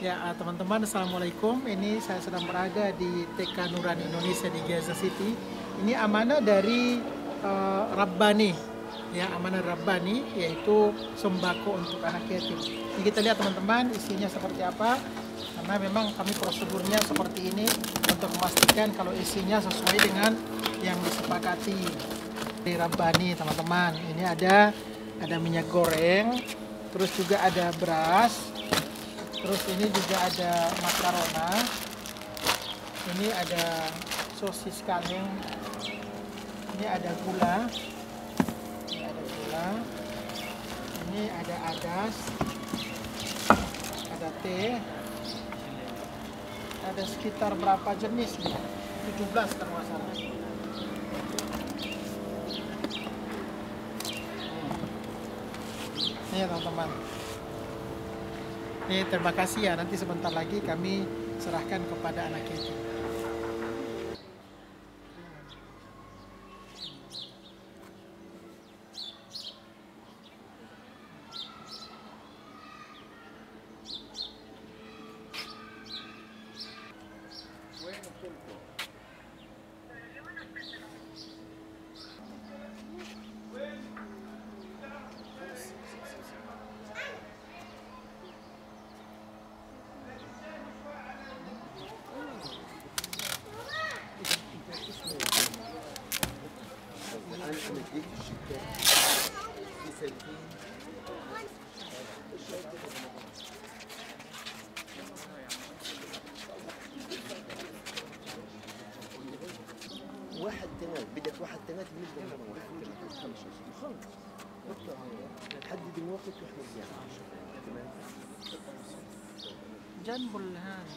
Ya, teman-teman, assalamualaikum. Ini saya sedang berada di TK Nurani Indonesia di Gaza City. Ini amanah dari Rabbani, ya, amanah Rabbani, yaitu sembako untuk anak yatim. Ini kita lihat teman-teman, isinya seperti apa. Karena memang kami prosedurnya seperti ini untuk memastikan kalau isinya sesuai dengan yang disepakati di Rabbani, teman-teman. Ini ada minyak goreng, terus juga ada beras. Terus ini juga ada makarona, ini ada sosis kaleng, ini ada gula, ini ada adas, ada teh, ada sekitar berapa jenis nih? 17 kalau nggak salah. Ini ya teman-teman. Terima kasih ya, nanti sebentar lagi kami serahkan kepada anak yatim. واحد تمات بدك واحد تمات بنقدر خلص حدد الموقف واحنا زيادة تمام جنب هذا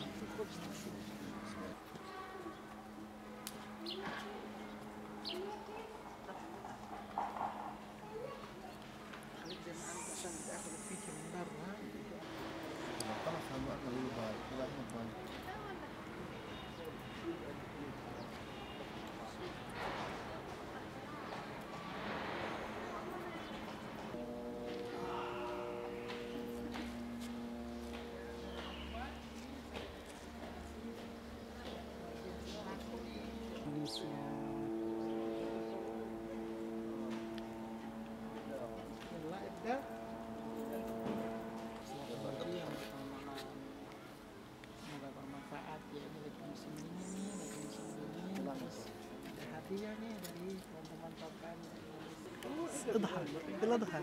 semoga bermanfaat ya. Ini lagi musim dingin nih, lagi musim dingin. Terus ada hadiah nih dari teman-teman papan. Idhar.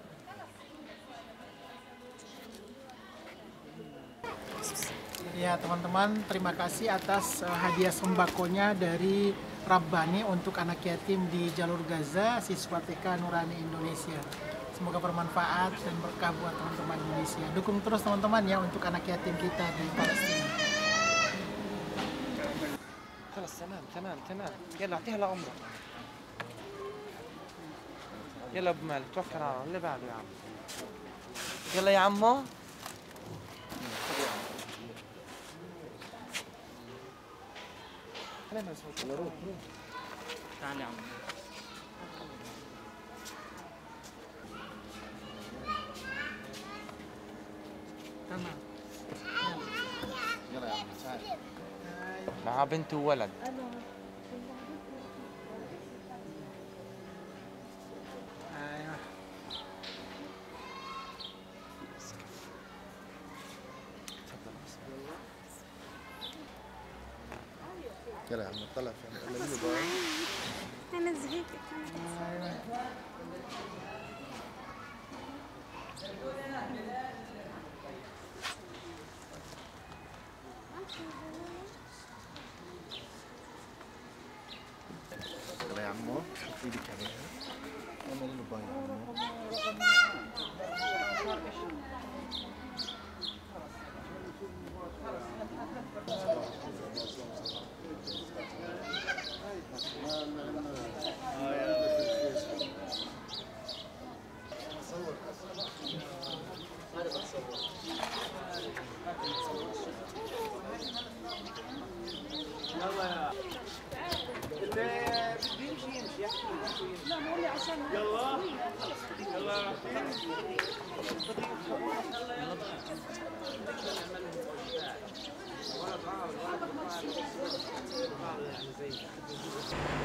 Ya teman-teman, terima kasih atas hadiah sembakonya dari Rabbani untuk anak yatim di jalur Gaza, siswa TK Nurani Indonesia. Semoga bermanfaat dan berkah buat teman-teman Indonesia. Dukung terus teman-teman ya untuk anak yatim kita di Palestina. خلاص تمام يلا اعطيها لعمرك يلا ابو مالك توكل على الله اللي بعده يا عم يلا يا عمو تعال يا عم تمام. يلا يا عم تعال مع بنت وولد ايوه. يلا يا عم طلع في أنا زهقت. يلا يا عمو حط ايدك عليها اعمل له باي يا عمو يلا الواحد بيطلع له بس يعني زي